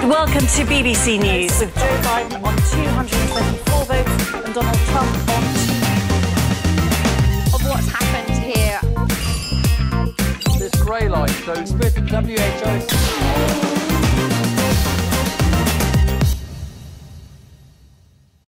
Welcome to BBC News. With Joe Biden on 224 votes and Donald Trump on 2. Of what's happened here. This grey light shows 50 WHO.